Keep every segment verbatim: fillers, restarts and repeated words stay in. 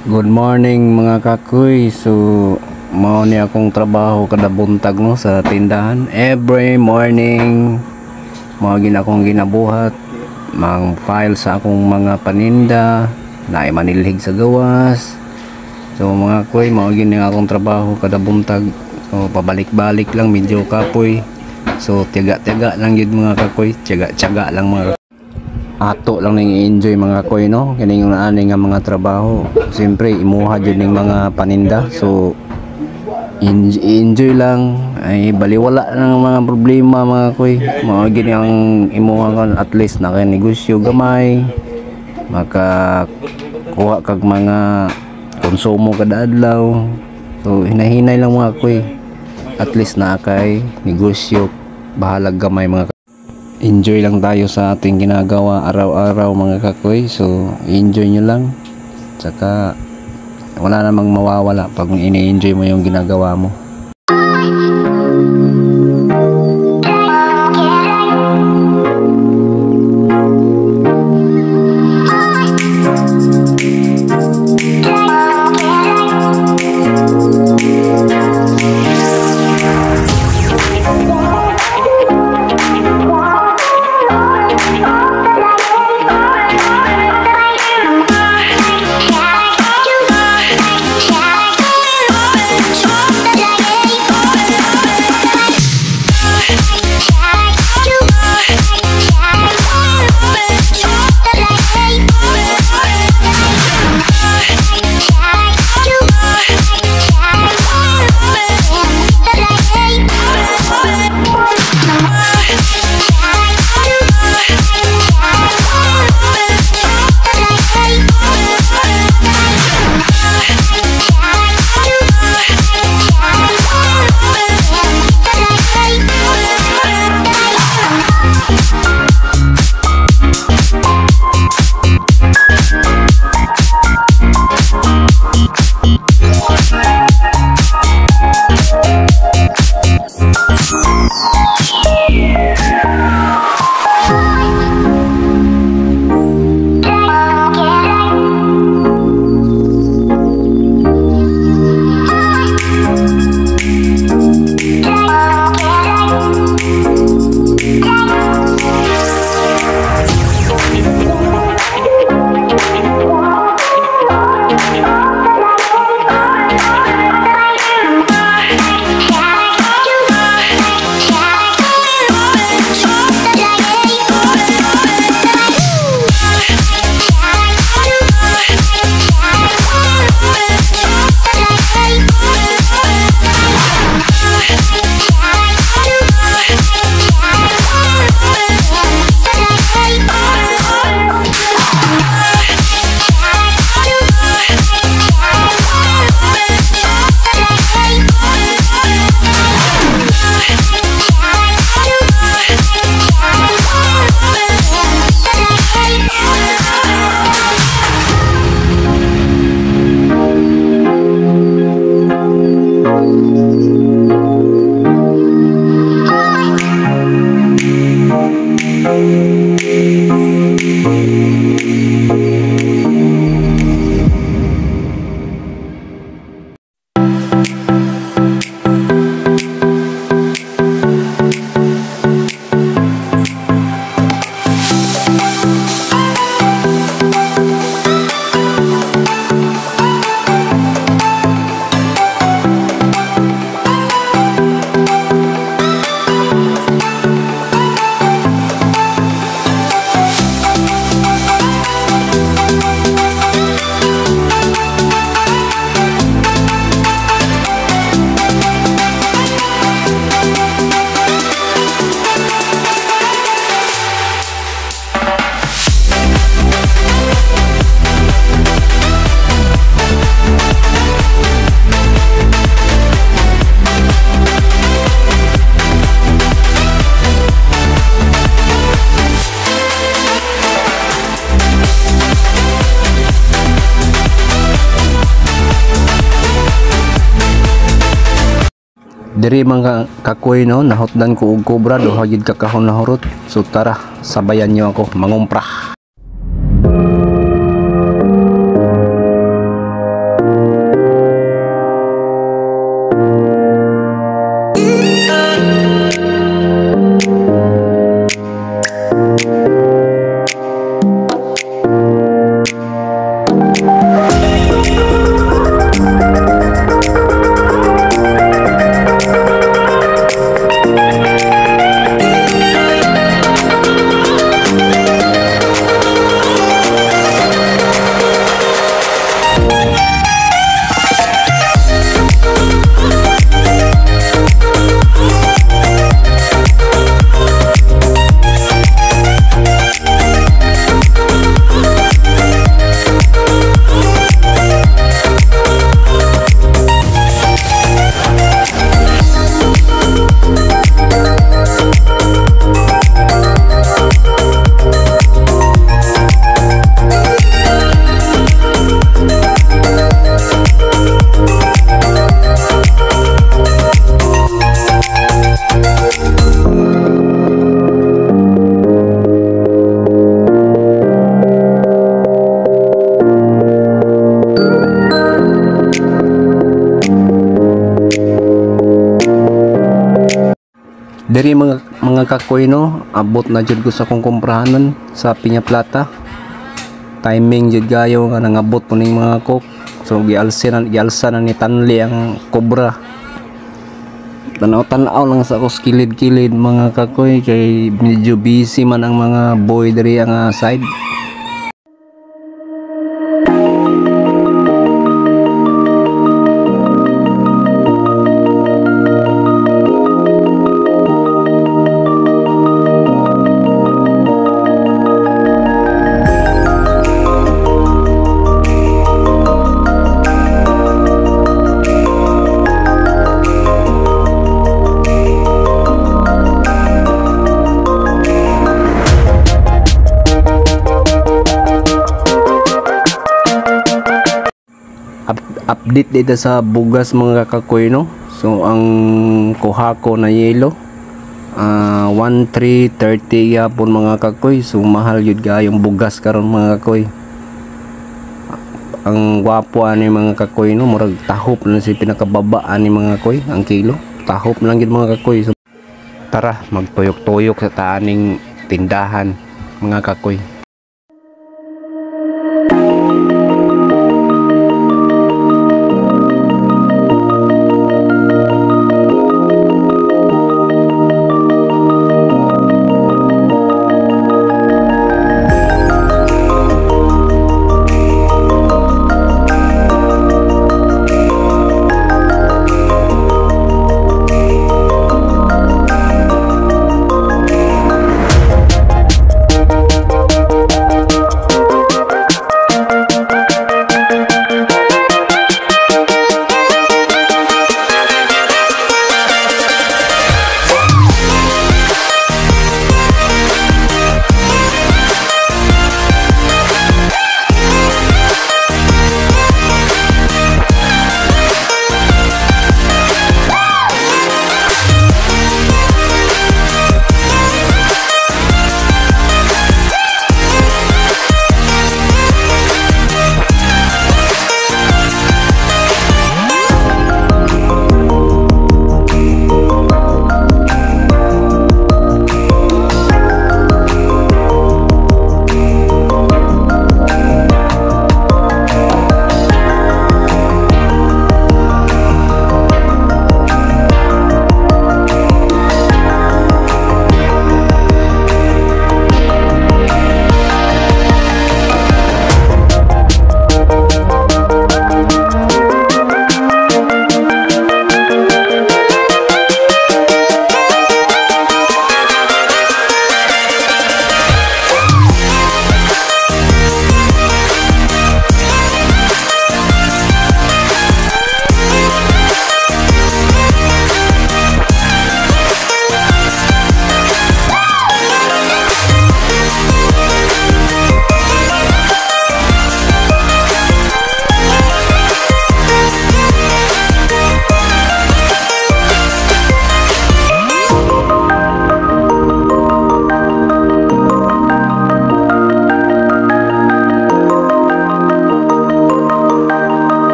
Good morning mga kakoy. So mao ni akong trabaho kada buntag no sa tindahan. Every morning mao gina akong ginabuhat mang file sa akong mga paninda na manilhig sa gawas. So mga koy, mao gini akong trabaho kada buntag. So pabalik-balik lang medyo kapoy. So tiyaga-tiyaga lang yun mga kakoy, tiyaga-tiyaga lang mga ato lang ning enjoy mga koy no kining ani nga mga trabaho. Siyempre imuha jud ning mga paninda, so enjoy lang ay baliwala ng mga problema mga koy. Mao gini ang imuha kan, at least naka negosyo gamay, maka kuha kag mga konsumo kada adlaw. So hinahinay lang mga koy, at least na kay negosyo bahalag gamay mga. Enjoy lang tayo sa ating ginagawa araw-araw mga kakoy. So enjoy nyo lang, saka wala namang mawawala pag ini-enjoy mo yung ginagawa mo. Diri mga kakoy no, nahotdan ko og kobra do hagid kakahon na horot. So tara, sabayan niyo ako mangumpra. Diri mga mga kakoy no, abot na jud ko sa kong komprahanan sa Piña Plata. Timing jud gayo nga nangabot po ning mga cook. So gialsa na gialsa na ni Tanli ang Cobra. Tanaw-tanaw lang sa ako kilid-kilid mga kakoy kay medyo busy man ang mga boy diri ang uh, side. Update dito sa bugas mga kakoy no. So ang kuha ko na yelo uh, one three thirty yapon mga kakoy. So mahal yun ga yung bugas karon mga kakoy. Ang gwapo ani mga kakoy no, murag tahop na si pinakababa ani mga kakoy ang kilo. Tahop lang gid mga kakoy. So tara magtuyok-tuyok sa taaning tindahan mga kakoy.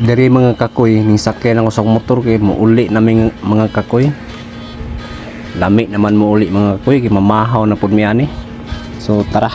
Diri mga kakoy, ning sakyan ako sa motor kay muuli namin mga kakoy. Lami naman muuli mga kakoy kay mamahaw na pud mi ani. So tara.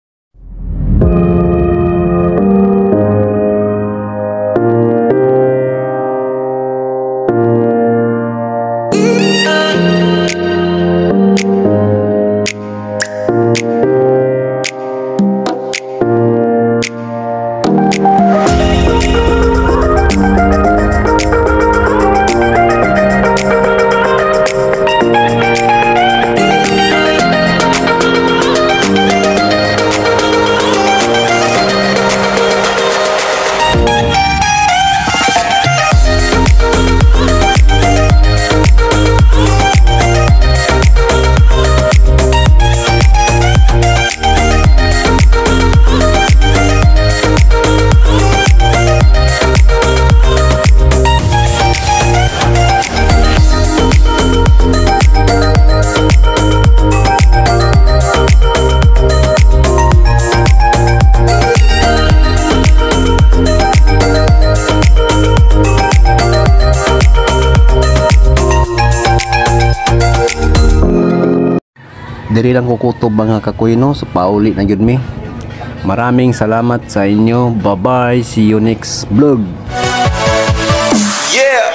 Diri lang kukutob mga kakoy no, so pauli na gyud mi. Maraming salamat sa inyo. Bye bye, see you next vlog. Yeah.